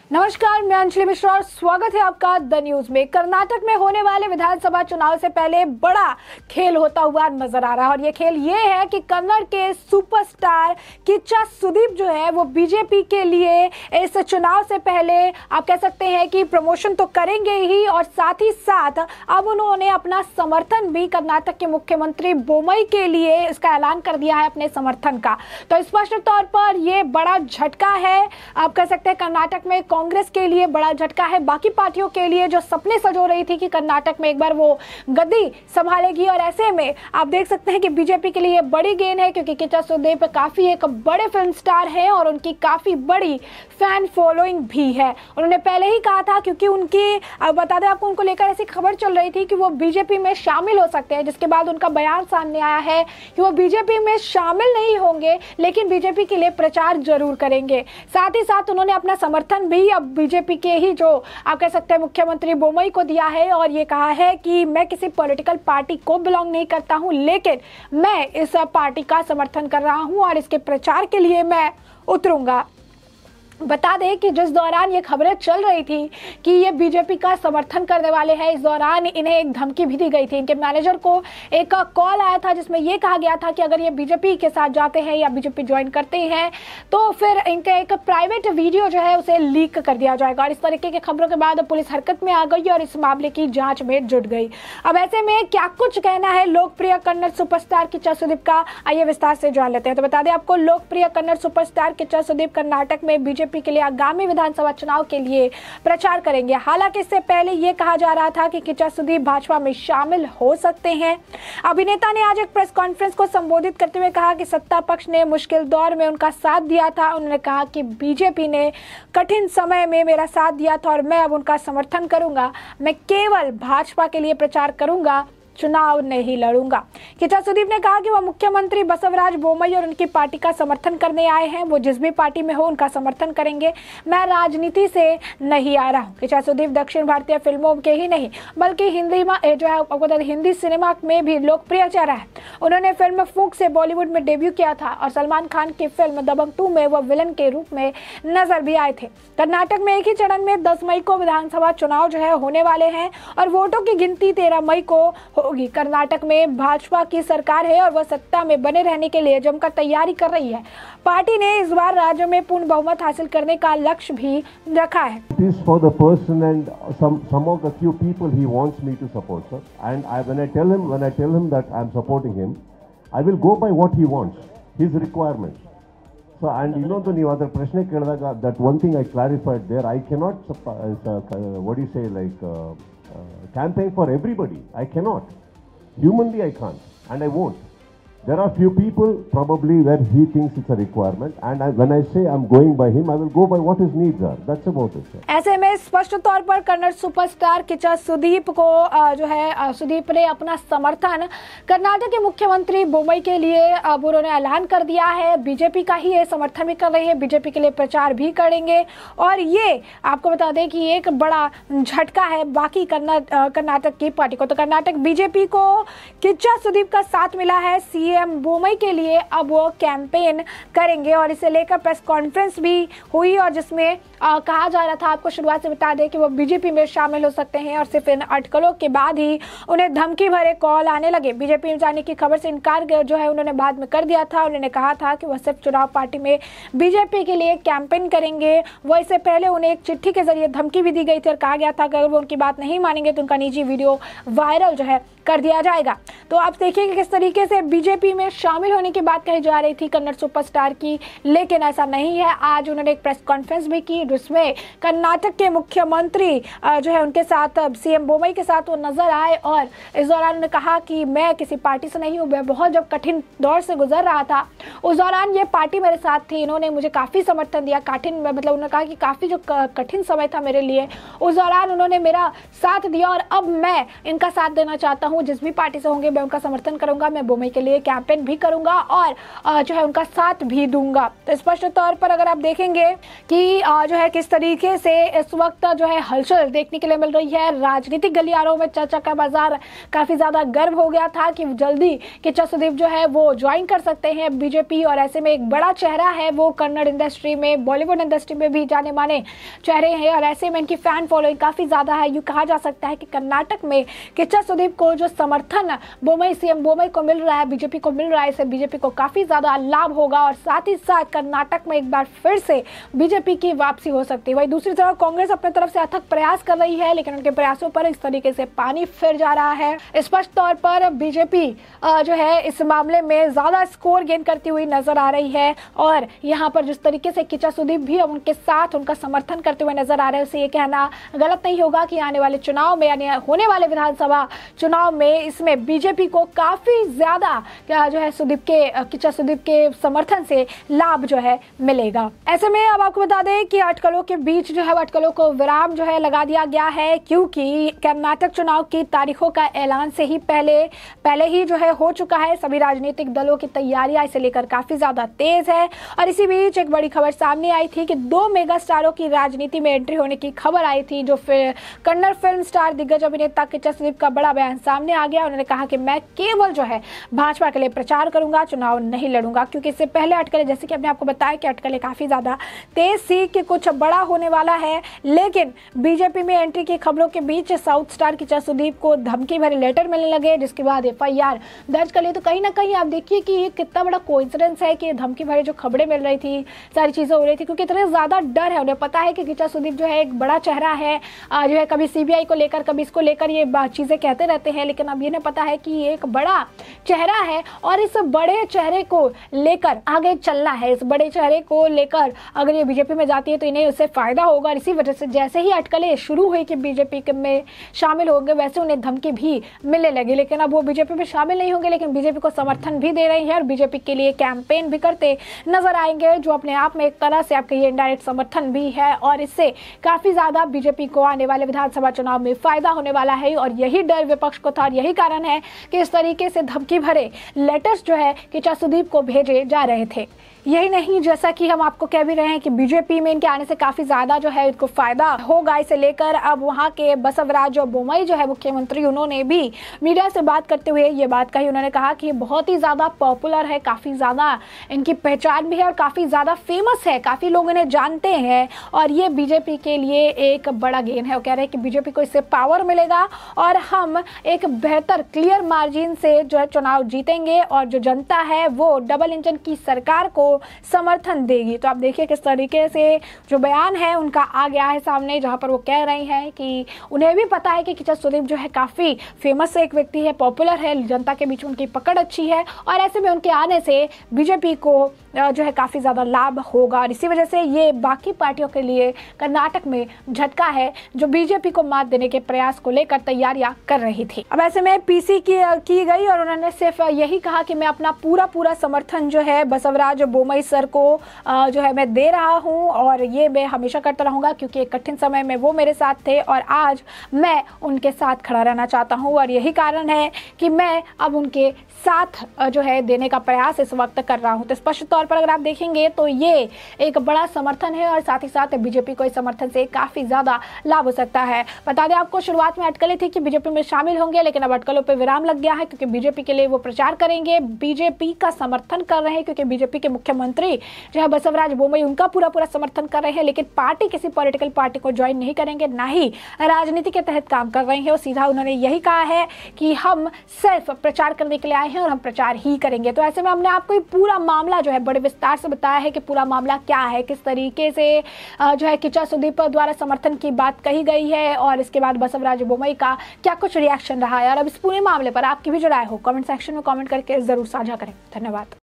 नमस्कार, मैं अंजलि मिश्रा और स्वागत है आपका द न्यूज में। कर्नाटक में होने वाले विधानसभा चुनाव से पहले बड़ा खेल होता हुआ नजर आ रहा है और ये खेल ये है कि कन्नड़ के सुपरस्टार किच्चा सुदीप जो है वो बीजेपी के लिए इस चुनाव से पहले आप कह सकते हैं कि प्रमोशन तो करेंगे ही और साथ ही साथ अब उन्होंने अपना समर्थन भी कर्नाटक के मुख्यमंत्री बोम्मई के लिए इसका ऐलान कर दिया है अपने समर्थन का। तो स्पष्ट तौर पर यह बड़ा झटका है, आप कह सकते हैं कर्नाटक में कांग्रेस के लिए बड़ा झटका है, बाकी पार्टियों के लिए जो सपने सजो रही थी कि कर्नाटक में एक बार वो गद्दी संभालेगी। और ऐसे में आप देख सकते हैं कि बीजेपी के लिए बड़ी गेन है क्योंकि किच्चा सुदीप काफी एक बड़े फिल्म स्टार हैं और उनकी काफी बड़ी फैन फॉलोइंग भी है। उन्होंने पहले ही कहा था, क्योंकि उनकी बता दें आपको, उनको लेकर ऐसी खबर चल रही थी कि वो बीजेपी में शामिल हो सकते हैं, जिसके बाद उनका बयान सामने आया है कि वो बीजेपी में शामिल नहीं होंगे लेकिन बीजेपी के लिए प्रचार जरूर करेंगे। साथ ही साथ उन्होंने अपना समर्थन भी अब बीजेपी के ही जो आप कह सकते हैं मुख्यमंत्री बोम्मई को दिया है और ये कहा है कि मैं किसी पॉलिटिकल पार्टी को बिलोंग नहीं करता हूं लेकिन मैं इस पार्टी का समर्थन कर रहा हूं और इसके प्रचार के लिए मैं उतरूंगा। बता दें कि जिस दौरान ये खबरें चल रही थी कि ये बीजेपी का समर्थन करने वाले हैं, इस दौरान इन्हें एक धमकी भी दी गई थी। इनके मैनेजर को एक कॉल आया था जिसमें ये कहा गया था कि अगर ये बीजेपी के साथ जाते हैं या बीजेपी ज्वाइन करते हैं तो फिर इनका एक प्राइवेट वीडियो जो है उसे लीक कर दिया जाएगा। और इस तरीके की खबरों के बाद पुलिस हरकत में आ गई और इस मामले की जाँच में जुट गई। अब ऐसे में क्या कुछ कहना है लोकप्रिय कन्नड़ सुपरस्टार किच्चा सुदीप का, आइए विस्तार से जान लेते हैं। तो बता दें आपको, लोकप्रिय कन्नड़ सुपरस्टार किच्चा सुदीप कर्नाटक में बीजेपी के लिए आगामी विधानसभा चुनाव के लिए प्रचार करेंगे। हालांकि इससे पहले यह कहा जा रहा था कि किच्चा सुदीप भाजपा में शामिल हो सकते हैं। अभिनेता ने आज एक प्रेस कॉन्फ्रेंस को संबोधित करते हुए कहा कि सत्ता पक्ष ने मुश्किल दौर में उनका साथ दिया था। उन्होंने कहा कि बीजेपी ने कठिन समय में मेरा साथ दिया था और मैं अब उनका समर्थन करूंगा। मैं केवल भाजपा के लिए प्रचार करूंगा, चुनाव नहीं लड़ूंगा। किच्चा सुदीप ने कहा कि वह मुख्यमंत्री बसवराज बोम्मई और उनकी पार्टी का समर्थन करने आए हैं। वो जिस भी पार्टी में हो उनका समर्थन करेंगे। मैं राजनीति से नहीं आ रहा हूं। किच्चा सुदीप दक्षिण भारतीय फिल्मों के ही नहीं बल्कि हिंदी सिनेमा में भी लोकप्रिय चेहरा है। उन्होंने फिल्म फूंक से बॉलीवुड में डेब्यू किया था और सलमान खान की फिल्म दबंग 2 में वह विलन के रूप में नजर भी आए थे। कर्नाटक में एक ही चरण में 10 मई को विधानसभा चुनाव जो है होने वाले हैं और वोटों की गिनती 13 मई को होगी। कर्नाटक में भाजपा की सरकार है और वह सत्ता में बने रहने के लिए जमकर तैयारी कर रही है। पार्टी ने इस बार राज्य में पूर्ण बहुमत हासिल करने का लक्ष्य भी रखा है। It is for the person and some of the few people he wants me to support, sir. And when I tell him that I am supporting him, I will go by what he wants, his requirements. So and you know the other prashne keladaga, that one thing I clarified there, I cannot what do you say, campaign for everybody. I cannot. Humanly I can't and I won't. There are few people probably where he thinks it's a requirement and when I say I'm going by him, I will go by what his needs are. That's about it, sir. ऐसे में स्पष्ट तौर पर Kannada superstar Kichcha Sudeep को जो है सुदीप ने अपना समर्थन कर्नाटक के मुख्यमंत्री बोम्मई के लिए अब उन्होंने ऐलान कर दिया है। बीजेपी का ही ये समर्थन भी कर रही है, बीजेपी के लिए प्रचार भी करेंगे और ये आपको बता दें कि एक बड़ा झटका है बाकी कर्नाटक की पार्टी को। तो कर्नाटक बीजेपी को किच्चा सुदीप का साथ मिला है। सीएम बोम्मई के लिए अब वो कैंपेन करेंगे और इसे लेकर प्रेस कॉन्फ्रेंस भी हुई और जिसमें कहा जा रहा था, आपको शुरुआत से बता दें कि वो बीजेपी में शामिल हो सकते हैं और सिर्फ इन अटकलों के बाद ही उन्हें धमकी भरे कॉल आने लगे। बीजेपी में जाने की खबर से इनकार जो है उन्होंने बाद में कर दिया था। उन्होंने कहा था कि वह सिर्फ चुनाव पार्टी में बीजेपी के लिए कैंपेन करेंगे। वो इससे पहले उन्हें एक चिट्ठी के जरिए धमकी भी दी गई थी और कहा गया था कि अगर वो उनकी बात नहीं मानेंगे तो उनका निजी वीडियो वायरल जो है कर दिया जाएगा। तो आप देखिए कि किस तरीके से बीजेपी में शामिल होने की बात कही जा रही थी कन्नड़ सुपरस्टार की, लेकिन ऐसा नहीं है। आज उन्होंने एक प्रेस कॉन्फ्रेंस भी की जिसमें कर्नाटक के मुख्यमंत्री जो है उनके साथ सीएम बोम्मई के साथ वो नजर आए और इस दौरान उन्होंने कहा कि मैं किसी पार्टी से नहीं हूँ। मैं बहुत जब कठिन दौर से गुजर रहा था उस दौरान ये पार्टी मेरे साथ थी, इन्होंने मुझे काफ़ी समर्थन दिया। मतलब उन्होंने कहा कि काफ़ी जो कठिन समय था मेरे लिए उस दौरान उन्होंने मेरा साथ दिया और अब मैं इनका साथ देना चाहता हूँ। जिस भी पार्टी से होंगे मैं उनका समर्थन करूंगा। मैं बोम्मई के लिए कैंपेन भी करूंगा और जो है उनका साथ भी दूंगा। तो स्पष्ट तौर पर अगर आप देखेंगे कि जो है किस तरीके से इस वक्त जो है हलचल देखने के लिए मिल रही है राजनीतिक गलियारों में, चर्चा का बाजार काफी ज्यादा गर्म हो गया था कि जल्दी किच्चा सुदीप जो है वो ज्वाइन कर सकते हैं बीजेपी। और ऐसे में एक बड़ा चेहरा है वो कन्नड़ इंडस्ट्री में, बॉलीवुड इंडस्ट्री में भी जाने माने चेहरे हैं और ऐसे में इनकी फैन फॉलोइंग काफी ज्यादा है। यूं कहा जा सकता है कि कर्नाटक में किच्चा सुदीप को जो समर्थन बोमई सीएम बोमई को मिल रहा है, बीजेपी को मिल रहा है, इससे बीजेपी को काफी ज्यादा लाभ होगा और साथ ही साथ कर्नाटक में एक बार फिर से बीजेपी की वापसी हो सकती है। वही दूसरी तरफ कांग्रेस अपनी तरफ से अथक प्रयास कर रही है, लेकिन उनके प्रयासों पर इस तरीके से पानी फिर जा रहा है। स्पष्ट तौर पर बीजेपी जो है इस मामले में ज्यादा स्कोर गेन करती हुई नजर आ रही है और यहाँ पर जिस तरीके से किच्चा सुदीप भी उनके साथ उनका समर्थन करते हुए नजर आ रहे हैं, उसे ये कहना गलत नहीं होगा कि आने वाले चुनाव में यानी होने वाले विधानसभा चुनाव में इसमें बीजेपी को काफी ज्यादा जो है किच्चा सुदीप के समर्थन से लाभ जो है मिलेगा। ऐसे में अब आपको बता दें कि अटकलों के बीच जो है अटकलों को विराम जो है लगा दिया गया है, क्योंकि कर्नाटक चुनाव की तारीखों का ऐलान से ही पहले ही जो है हो चुका है। सभी राजनीतिक दलों की तैयारियां इसे लेकर काफी ज्यादा तेज है और इसी बीच एक बड़ी खबर सामने आई थी कि 2 मेगा स्टारों की राजनीति में एंट्री होने की खबर आई थी। जो कन्नड़ फिल्म स्टार दिग्गज अभिनेता किच्चा सुदीप का बड़ा बयान सामने आ गया। उन्होंने कहा कि मैं केवल जो है भाजपा के लिए प्रचार करूंगा, चुनाव नहीं लड़ूंगा, क्योंकि इससे पहले अटकलें, जैसे कि हमने आपको बताया कि अटकलें काफी ज्यादा तेज थी कि कुछ बड़ा होने वाला है, लेकिन बीजेपी में एंट्री की खबरों के बीच साउथ स्टार किच्चा सुदीप को धमकी भरे लेटर मिलने लगे, जिसके बाद एफआईआर दर्ज कर ली। तो कहीं ना कहीं आप देखिए कि ये कितना बड़ा कोइंसिडेंस है कि धमकी भरे जो खबरें मिल रही थी, सारी चीजें हो रही थी, क्योंकि इतने ज्यादा डर है। उन्हें पता है कि किच्चा सुदीप जो है एक बड़ा चेहरा है, जो है कभी सीबीआई को लेकर कभी इसको लेकर ये चीजें कहते रहते हैं, लेकिन अब ये पता है कि ये एक बड़ा चेहरा है और इस बड़े चेहरे को लेकर आगे चलना है। इस बड़े चेहरे को लेकर अगर ये बीजेपी में जाती है तो इन्हें उससे फायदा होगा और इसी वजह से जैसे ही अटकलें शुरू हुई कि बीजेपी में शामिल होंगे, वैसे उन्हें धमकी भी मिलने लगी। लेकिन अब वो बीजेपी में शामिल नहीं होंगे, लेकिन बीजेपी को समर्थन भी दे रही है और बीजेपी के लिए कैंपेन भी करते नजर आएंगे, जो अपने आप में एक तरह से आपके ये इनडायरेक्ट समर्थन भी है और इससे काफी ज्यादा बीजेपी को आने वाले विधानसभा चुनाव में फायदा होने वाला है। और यही डर विपक्ष को था और यही कारण है कि इस तरीके से धमकी भरे लेटर्स जो है किच्चा सुदीप को भेजे जा रहे थे। यही नहीं, जैसा कि हम आपको कह भी रहे हैं कि बीजेपी में इनके आने से काफी ज्यादा जो है इनको फायदा होगा, इसे लेकर अब वहां के बसवराज बोमई जो है मुख्यमंत्री, उन्होंने भी मीडिया से बात करते हुए ये बात कही। उन्होंने कहा कि ये बहुत ही ज्यादा पॉपुलर है, काफी ज्यादा इनकी पहचान भी है और काफी ज्यादा फेमस है, काफी लोग इन्हें जानते हैं और ये बीजेपी के लिए एक बड़ा गेन है। वो कह रहे हैं कि बीजेपी को इससे पावर मिलेगा और हम एक बेहतर क्लियर मार्जिन से जो है चुनाव जीतेंगे और जो जनता है वो डबल इंजन की सरकार को समर्थन देगी। तो आप देखिए किस तरीके से जो बयान है उनका आ गया है सामने, जहां पर वो कह रही हैं कि उन्हें भी पता है कि किच्चा सुदीप जो है काफी फेमस एक व्यक्ति है, पॉपुलर है, जनता के बीच उनकी पकड़ अच्छी है और ऐसे में उनके आने से बीजेपी को जो है काफी ज्यादा लाभ होगा और इसी वजह से ये बाकी पार्टियों के लिए कर्नाटक में झटका है, जो बीजेपी को मात देने के प्रयास को लेकर तैयारियां कर रही थी। अब ऐसे में पीसी की गई और उन्होंने सिर्फ यही कहा कि मैं अपना पूरा समर्थन जो है बसवराज बोमई सर को जो है मैं दे रहा हूं और ये मैं हमेशा करता रहूंगा, क्योंकि एक कठिन समय में वो मेरे साथ थे और आज मैं उनके साथ खड़ा रहना चाहता हूं और यही कारण है कि मैं अब उनके साथ जो है देने का प्रयास इस वक्त कर रहा हूं। तो स्पष्ट तौर पर अगर आप देखेंगे तो ये एक बड़ा समर्थन है और साथ ही साथ बीजेपी को इस समर्थन से काफी ज्यादा लाभ हो सकता है। बता दें आपको, शुरुआत में अटकलें थी कि बीजेपी में शामिल होंगे, लेकिन अब अटकलों पर विराम लग गया है, क्योंकि बीजेपी के लिए वो प्रचार करेंगे, बीजेपी का समर्थन कर रहे हैं, क्योंकि बीजेपी के मुख्यमंत्री जो है बसवराज बोमई उनका पूरा समर्थन कर रहे हैं, लेकिन पार्टी किसी पॉलिटिकल पार्टी को ज्वाइन नहीं करेंगे, ना ही राजनीति के तहत काम कर रहे हैं। और सीधा उन्होंने यही कहा है कि हम सिर्फ प्रचार करने के लिए आए हैं और हम प्रचार ही करेंगे। तो ऐसे में हमने आपको ये पूरा मामला जो है बड़े विस्तार से बताया है कि पूरा मामला क्या है, किस तरीके से जो है किच्चा सुदीप द्वारा समर्थन की बात कही गई है और इसके बाद बसवराज बोमई का क्या कुछ रिएक्शन रहा है। और अब इस पूरे मामले पर आपकी भी जो राय हो कमेंट सेक्शन में कमेंट करके जरूर साझा करें। धन्यवाद।